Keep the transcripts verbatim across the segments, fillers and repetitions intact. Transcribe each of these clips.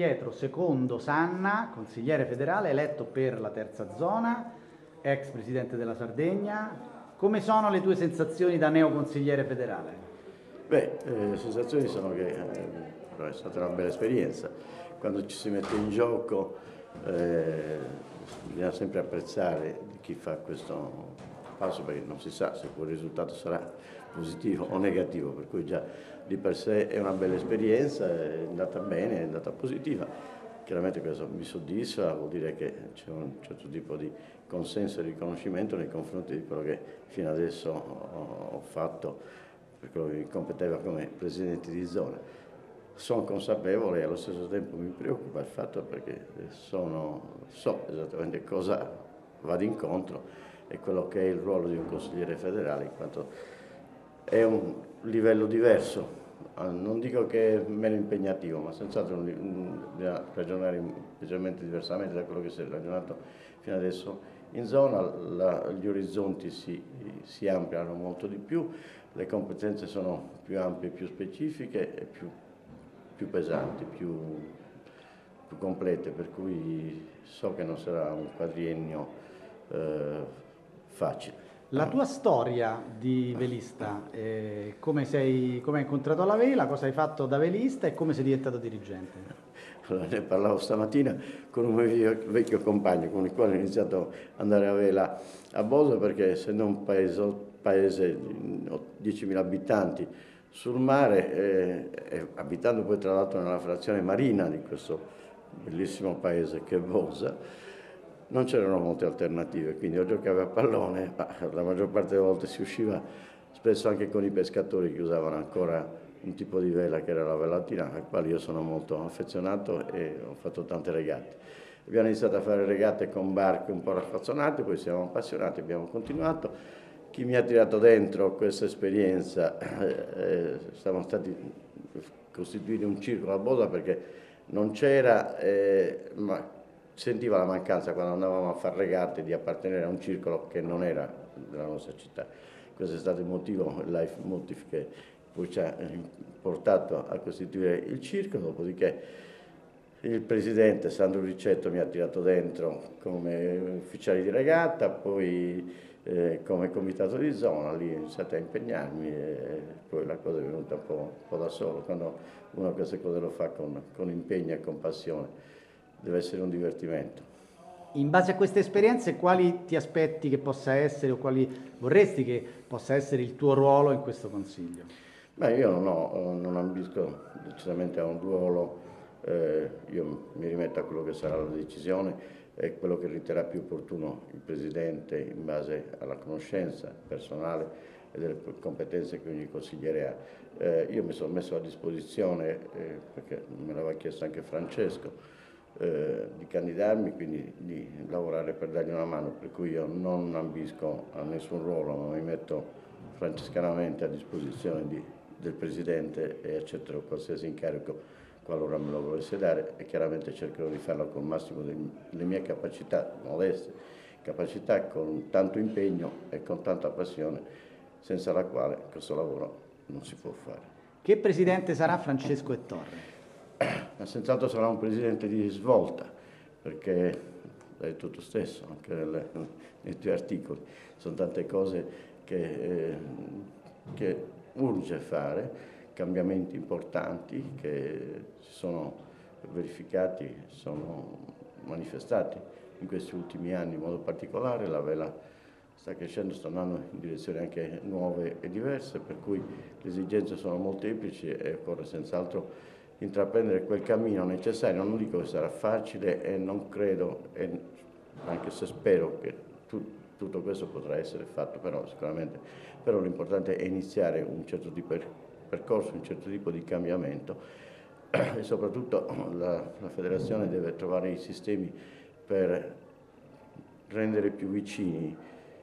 Pietro secondo Sanna, consigliere federale eletto per la terza zona, ex presidente della Sardegna. Come sono le tue sensazioni da neoconsigliere federale? Beh, eh, le sensazioni sono che eh, è stata una bella esperienza. Quando ci si mette in gioco eh, bisogna sempre apprezzare chi fa questo passo, perché non si sa se poi il risultato sarà positivo o negativo, per cui già di per sé è una bella esperienza, è andata bene, è andata positiva. Chiaramente questo mi soddisfa, vuol dire che c'è un certo tipo di consenso e riconoscimento nei confronti di quello che fino adesso ho, ho fatto, per quello che mi competeva come presidente di zona. Sono consapevole e allo stesso tempo mi preoccupa il fatto perché sono, so esattamente cosa vado incontro e quello che è il ruolo di un consigliere federale, in quanto è un livello diverso. Non dico che è meno impegnativo, ma senz'altro bisogna ragionare leggermente diversamente da quello che si è ragionato fino adesso. In zona la, gli orizzonti si, si ampliano molto di più, le competenze sono più ampie, più specifiche e più, più pesanti, più, più complete, per cui so che non sarà un quadriennio eh, facile. La tua storia di velista, eh, come, sei, come hai incontrato la vela, cosa hai fatto da velista e come sei diventato dirigente? Allora, ne parlavo stamattina con un mio vecchio compagno con il quale ho iniziato ad andare a vela a Bosa, perché essendo un paese, paese di diecimila abitanti sul mare, eh, e abitando poi tra l'altro nella frazione marina di questo bellissimo paese che è Bosa, non c'erano molte alternative, quindi o giocavi a pallone, ma la maggior parte delle volte si usciva spesso anche con i pescatori che usavano ancora un tipo di vela che era la velatina, al quale io sono molto affezionato e ho fatto tante regate. Abbiamo iniziato a fare regate con barche un po' raffazzonate, poi siamo appassionati, abbiamo continuato. Chi mi ha tirato dentro questa esperienza, eh, siamo stati costituiti un circolo a Bosa perché non c'era, eh, ma sentiva la mancanza quando andavamo a fare regate di appartenere a un circolo che non era della nostra città. Questo è stato il motivo, il life motive che poi ci ha portato a costituire il circolo, dopodiché il presidente Sandro Ricetto mi ha tirato dentro come ufficiale di regata, poi eh, come comitato di zona, lì ho iniziato a impegnarmi e poi la cosa è venuta un po', un po' da solo. Quando uno queste cose lo fa con, con impegno e con passione, deve essere un divertimento. In base a queste esperienze, quali ti aspetti che possa essere o quali vorresti che possa essere il tuo ruolo in questo Consiglio? Beh, io non, ho, non ambisco decisamente a un ruolo, eh, io mi rimetto a quello che sarà la decisione e quello che riterrà più opportuno il Presidente in base alla conoscenza personale e delle competenze che ogni consigliere ha. Eh, io mi sono messo a disposizione, eh, perché me l'aveva chiesto anche Francesco, Eh, di candidarmi, quindi di lavorare per dargli una mano, per cui io non ambisco a nessun ruolo, ma mi metto francescanamente a disposizione di, del Presidente e accetterò qualsiasi incarico qualora me lo volesse dare e chiaramente cercherò di farlo con il massimo delle mie capacità, modeste capacità, con tanto impegno e con tanta passione, senza la quale questo lavoro non si può fare. Che presidente sarà Francesco Ettorre? Ma senz'altro sarà un presidente di svolta, perché è tutto stesso, anche nelle, nei tuoi articoli, sono tante cose che, eh, che urge fare, cambiamenti importanti che si sono verificati, sono manifestati in questi ultimi anni in modo particolare. La vela sta crescendo, sta andando in direzioni anche nuove e diverse, per cui le esigenze sono molteplici e occorre senz'altro intraprendere quel cammino necessario. Non dico che sarà facile e non credo, e anche se spero che tu, tutto questo potrà essere fatto, però sicuramente però l'importante è iniziare un certo tipo di percorso, un certo tipo di cambiamento e soprattutto la, la federazione deve trovare i sistemi per rendere più vicini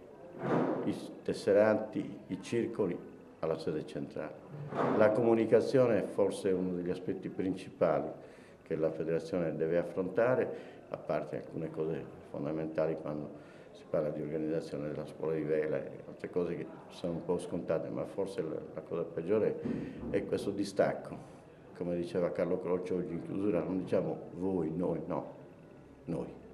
i tesseranti, i circoli alla sede centrale. La comunicazione è forse uno degli aspetti principali che la federazione deve affrontare, a parte alcune cose fondamentali quando si parla di organizzazione della scuola di vela e altre cose che sono un po' scontate, ma forse la, la cosa peggiore è questo distacco come diceva Carlo Croce oggi in chiusura, non diciamo voi, noi, no, noi.